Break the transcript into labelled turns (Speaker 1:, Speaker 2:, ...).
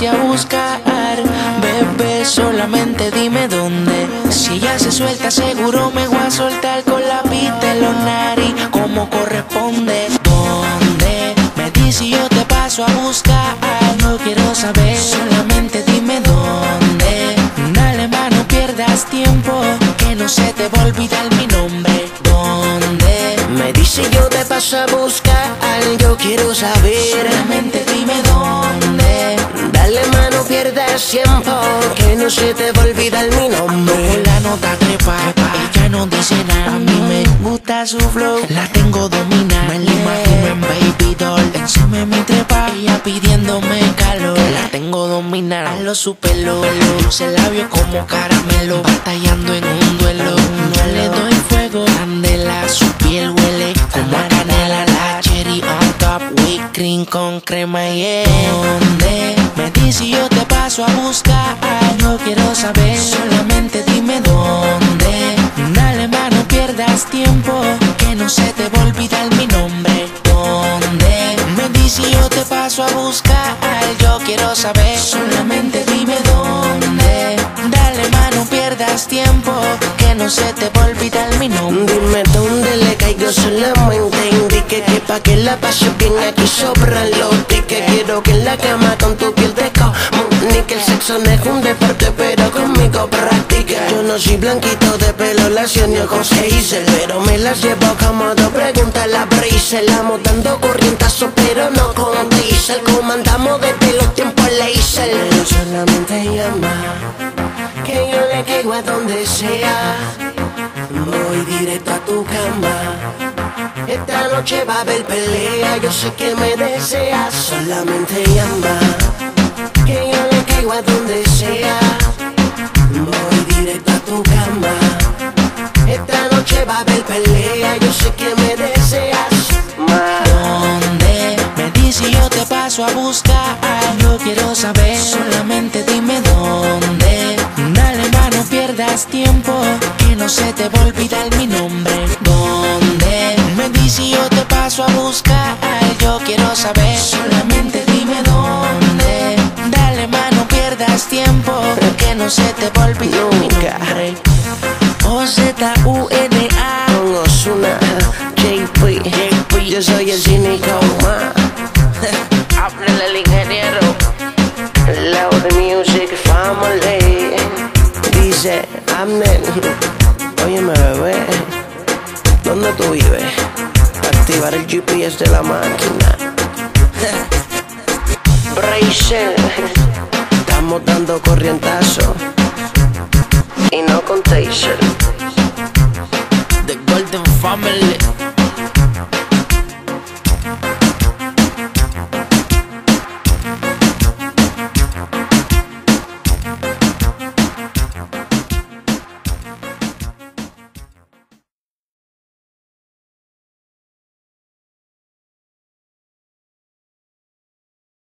Speaker 1: pase a buscar. Bebé, solamente dime dónde. Si ella se suelta, seguro me voy a soltar con la pista en los nariz, como corresponde. ¿Dónde? Me dice y yo te paso a buscar. No quiero saber, solamente dime dónde. Dale, ma, no pierdas tiempo, que no se te va a olvidar mi nombre. ¿Dónde?
Speaker 2: Me dice yo te paso a buscar, yo quiero saber,
Speaker 1: solamente dime dónde.
Speaker 2: Dale, ma, no pierdas tiempo, que no se te va a olvidar mi nombre.
Speaker 1: Con la nota trepa, ella no dice nada. A mí me gusta su flow, la tengo dominada. Me la imagino en Baby Doll, encima de mi trepa, ella pidiéndome calor. La tengo dominada, a lo supelo, se la vio como caramelo, batallando en un duelo. No le doy fuego, candela, su piel huele como a canela. La cherry on top, whipped cream con crema, yeah. ¿Dónde? Me dice y yo te paso a buscar. Yo quiero saber, solamente dime dónde. Dale, ma, no pierdas tiempo, que no se te va a olvidar mi nombre. ¿Dónde? Me dice y yo te paso a buscar. Yo quiero saber, solamente dime dónde. Dale, ma, no pierdas tiempo, que no se te va a olvidar mi nombre.
Speaker 2: Dime dónde le caigo, solamente indique que pa' que la pase bien aquí sobran los tickets. Quiero que en la cama con tu piel te comunique. El sexo no es un deporte, pero conmigo practica. Yo no soy blanquito de pelo, lacio ni ojos hazel, pero me las llevo cómodo, pregunta la Breezel. Amo dando corrientazo, pero no con diesel. Comandamos desde los tiempos laser. Pero solamente llama, que yo le caigo a donde sea. Voy directo a tu cama. Esta noche va a haber pelea, yo sé que me deseas. Solamente llama, que yo le caigo a donde sea. Voy directo a tu cama. Esta noche va a haber pelea, yo sé que me deseas.
Speaker 1: ¿Dónde? Me dice y yo te paso a buscar. Yo quiero saber, solamente dime dónde. Dale, ma, no pierdas tiempo, que no se te va a olvidar mi nombre. ¿Dónde? Me dice y yo te paso a buscar. Yo quiero saber, solamente dime dónde. Dale, ma, no pierdas tiempo, que no se te va a olvidar mi nombre. O-Z-U-N-A
Speaker 2: Con Ozuna, JP, yo soy el cínico, ma. Háblale al ingeniero, Loud Music Family. Dice, amén. Óyeme, bebé, ¿dónde tú vives? Activar el GPS de la máquina. Breezel, estamos dando corrientazo y no con taser.
Speaker 1: The Golden Family.